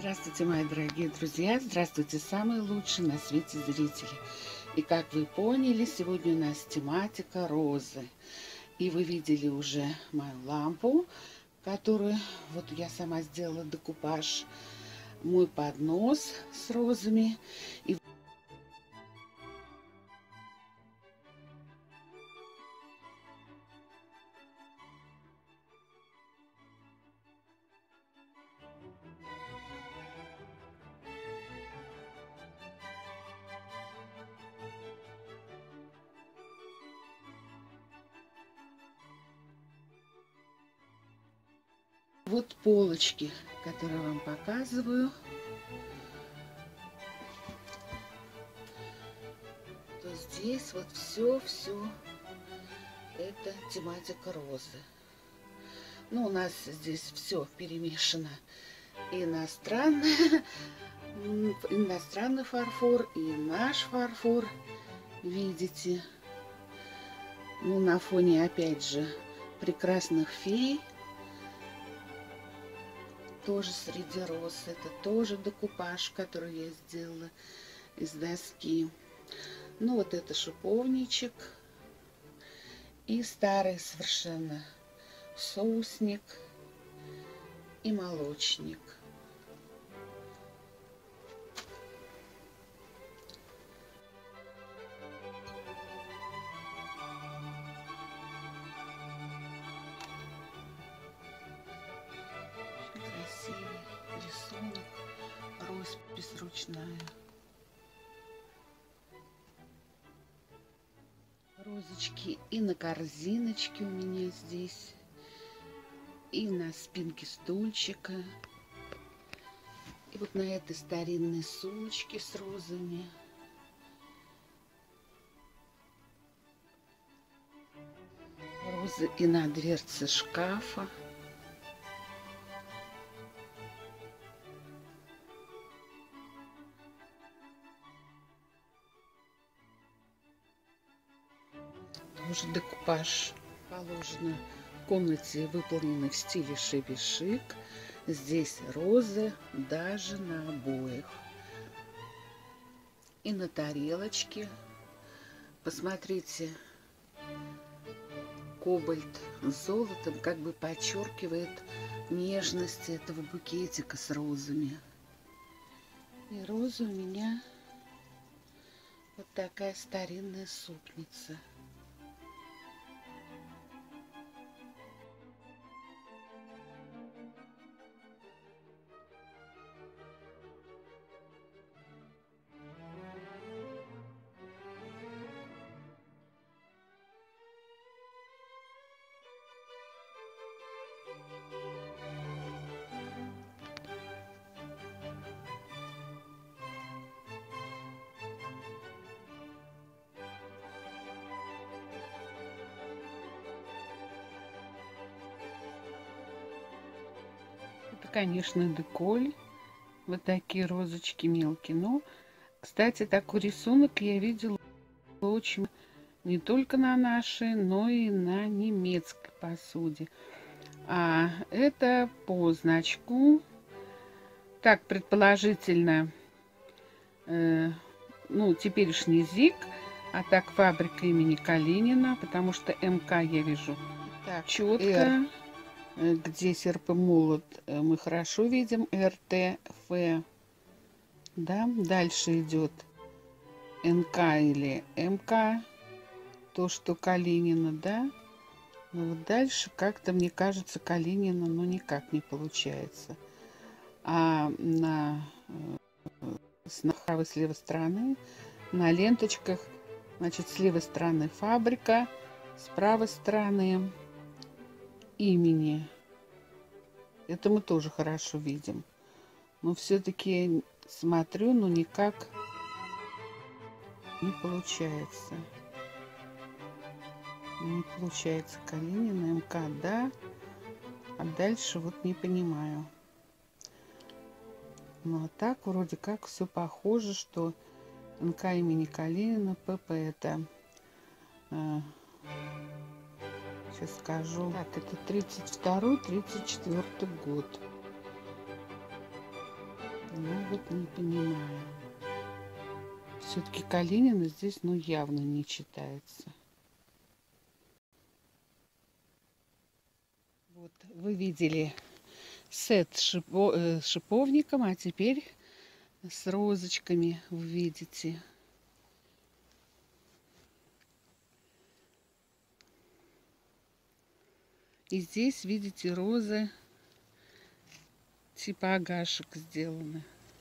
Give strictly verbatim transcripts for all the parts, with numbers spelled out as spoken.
Здравствуйте, мои дорогие друзья! Здравствуйте, самые лучшие на свете зрители! И как вы поняли, сегодня у нас тематика розы. И вы видели уже мою лампу, которую вот я сама сделала декупаж, мой поднос с розами. И вот полочки, которые вам показываю. То здесь вот все-все это тематика розы. Ну, у нас здесь все перемешано. Иностранный, иностранный фарфор и наш фарфор. Видите? Ну, на фоне, опять же, прекрасных фей. Тоже среди роз. Это тоже декупаж, который я сделала из доски. Ну, вот это шиповничек. И старый совершенно соусник и молочник. Красивый рисунок, роспись ручная. Розочки и на корзиночке у меня здесь, и на спинке стульчика, и вот на этой старинной сумочке с розами. Розы и на дверце шкафа. Тоже декупаж положено в комнате, выполненный в стиле шиби-шик. Здесь розы даже на обоях. И на тарелочке. Посмотрите, кобальт с золотом как бы подчеркивает нежность этого букетика с розами. И роза у меня вот такая старинная супница. Это, конечно, деколь. Вот такие розочки мелкие. Но, кстати, такой рисунок я видела очень не только на нашей, но и на немецкой посуде. А это по значку. Так, предположительно, э, ну, теперешний ЗИК, а так фабрика имени Калинина, потому что МК я вижу так четко. Где серп и молот мы хорошо видим, эр тэ эф. Да, дальше идет эн ка или эм ка, то, что Калинина, да. Но вот дальше как-то, мне кажется, Калинина, ну, никак не получается. А на, с, на правой с левой стороны, на ленточках, значит, с левой стороны фабрика, с правой стороны имени. Это мы тоже хорошо видим. Но все-таки смотрю, но никак не получается. Не получается Калинина, эм ка, да. А дальше вот не понимаю. Ну а так вроде как все похоже, что эн ка имени Калинина, пэ пэ это... Сейчас скажу. Так, это тридцать второй тридцать четвёртый год. Ну вот не понимаю. Все-таки Калинина здесь, ну, явно не читается. Вот вы видели сет с шипо, э, шиповником, а теперь с розочками вы видите. И здесь, видите, розы типа агашек сделаны.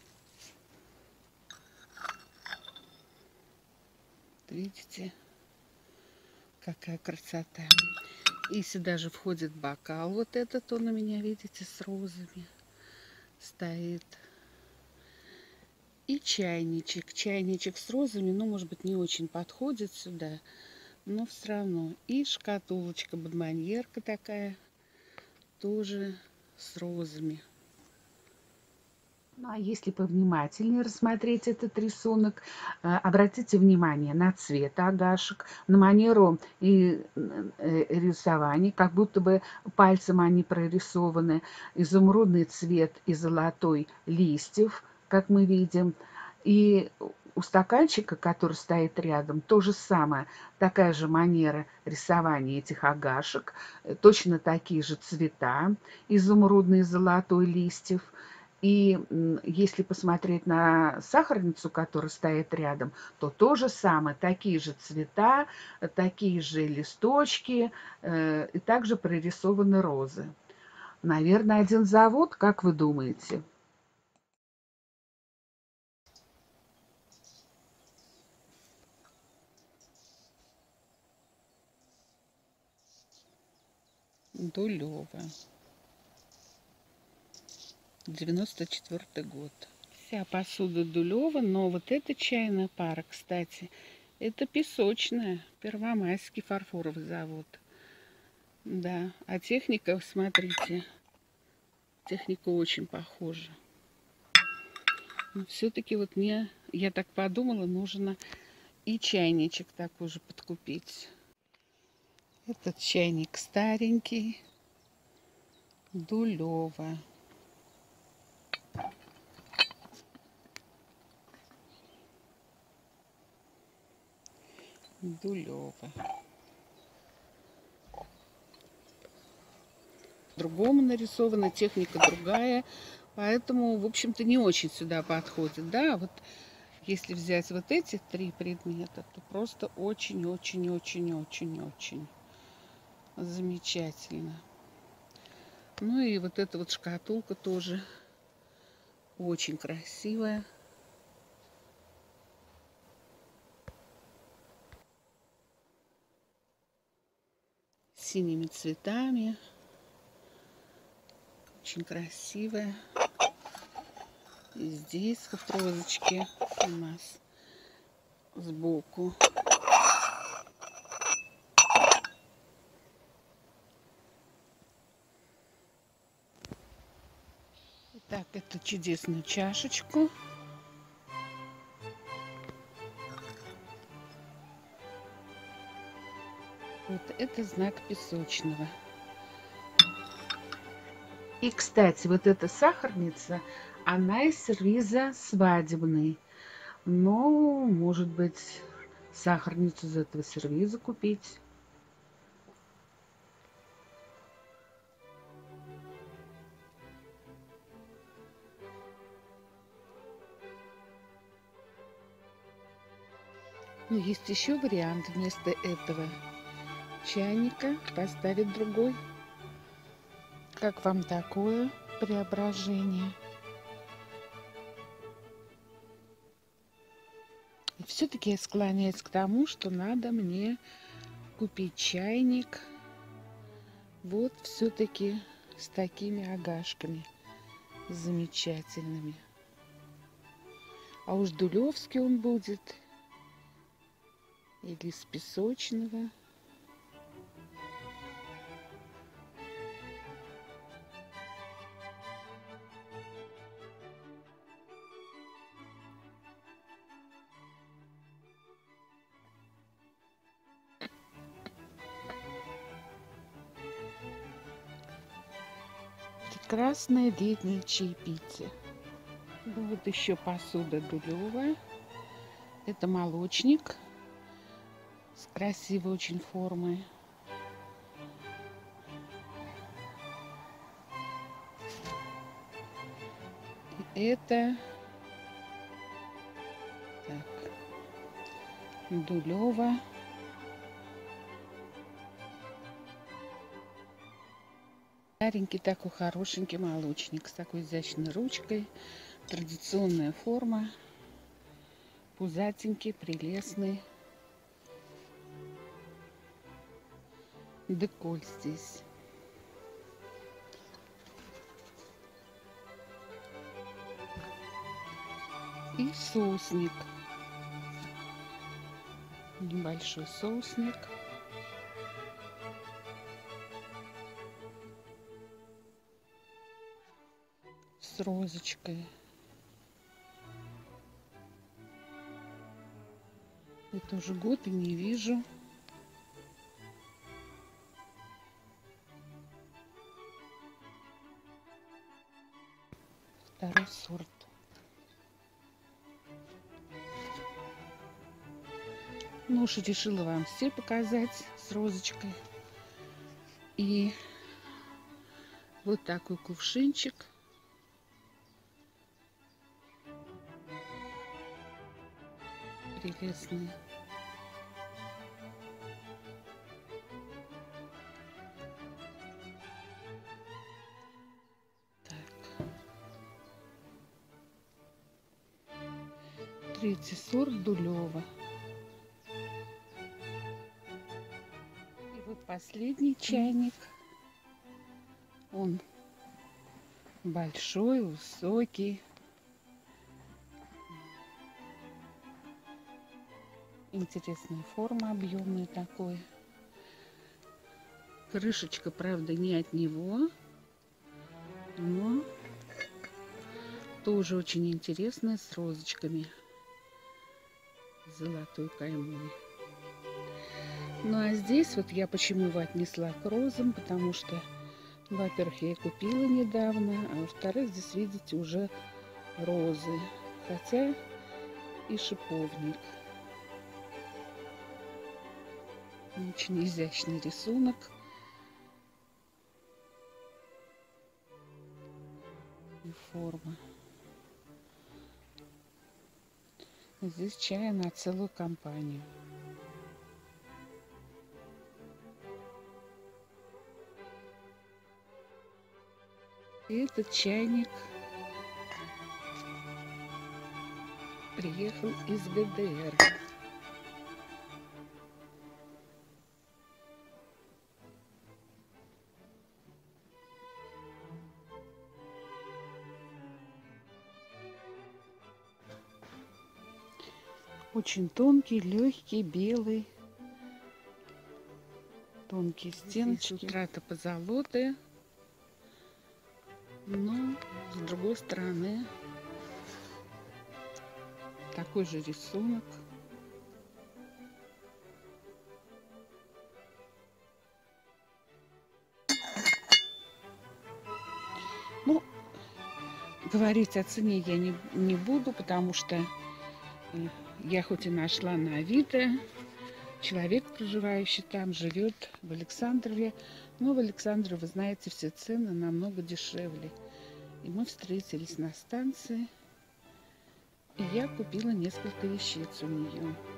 Видите, какая красота. И сюда же входит бокал. Вот этот он у меня, видите, с розами стоит. И чайничек. Чайничек с розами, ну, может быть, не очень подходит сюда, но все равно. И шкатулочка, бонбоньерка такая, тоже с розами. Ну, а если повнимательнее рассмотреть этот рисунок, обратите внимание на цвет агашек, на манеру и рисования, как будто бы пальцем они прорисованы, изумрудный цвет и золотой листьев, как мы видим. И у стаканчика, который стоит рядом, то же самое, такая же манера рисования этих агашек, точно такие же цвета, изумрудный и золотой листьев. И если посмотреть на сахарницу, которая стоит рядом, то то же самое, такие же цвета, такие же листочки, э, и также прорисованы розы. Наверное, один завод, как вы думаете? Дулева. девяносто четвёртый год. Вся посуда Дулева, но вот эта чайная пара, кстати, это песочная, Первомайский фарфоровый завод. Да, а техника, смотрите, техника очень похожа. Но все-таки вот мне, я так подумала, нужно и чайничек такой же подкупить. Этот чайник старенький, Дулева. Дулева. Другому нарисована, техника другая, поэтому, в общем-то, не очень сюда подходит. Да, вот если взять вот эти три предмета, то просто очень-очень-очень-очень-очень замечательно. Ну и вот эта вот шкатулка тоже очень красивая. С синими цветами. Очень красивая. И здесь вот розочки у нас сбоку. Так, эту чудесную чашечку. Вот это знак песочного. И, кстати, вот эта сахарница, она из сервиза свадебный. Но, может быть, сахарницу из этого сервиза купить. Но есть еще вариант вместо этого чайника поставить другой. Как вам такое преображение? И все-таки я склоняюсь к тому, что надо мне купить чайник. Вот все-таки с такими агашками замечательными. А уж дулевский он будет или с песочного. Прекрасное летнее чаепитие. Вот еще посуда дулевая. Это молочник с красивой очень формой. Это так, Дулева. Старенький такой хорошенький молочник с такой изящной ручкой. Традиционная форма. Пузатенький, прелестный. Деколь здесь. И соусник. Небольшой соусник. С розочкой. Это уже год и не вижу. Второй сорт. Ну уж решила вам все показать с розочкой. И вот такой кувшинчик. Прелестный. Так. Третий сорт Дулева. И вот последний чайник. Он большой, высокий. Интересная форма, объемная такой. Крышечка, правда, не от него, но тоже очень интересная, с розочками, с золотой каймой. Ну а здесь вот я почему его отнесла к розам, потому что, во-первых, я и купила недавно, а во-вторых, здесь, видите, уже розы, хотя и шиповник. Очень изящный рисунок. И форма. Здесь чай на целую компанию. И этот чайник приехал из гэ дэ эр. Очень тонкий, легкий, белый. Тонкие стеночки. Утрата позолоты. Но с другой стороны такой же рисунок. Ну, говорить о цене я не, не буду, потому что я хоть и нашла на Авито, человек, проживающий там, живет в Александрове, но в Александрове, вы знаете, все цены намного дешевле. И мы встретились на станции, и я купила несколько вещиц у нее.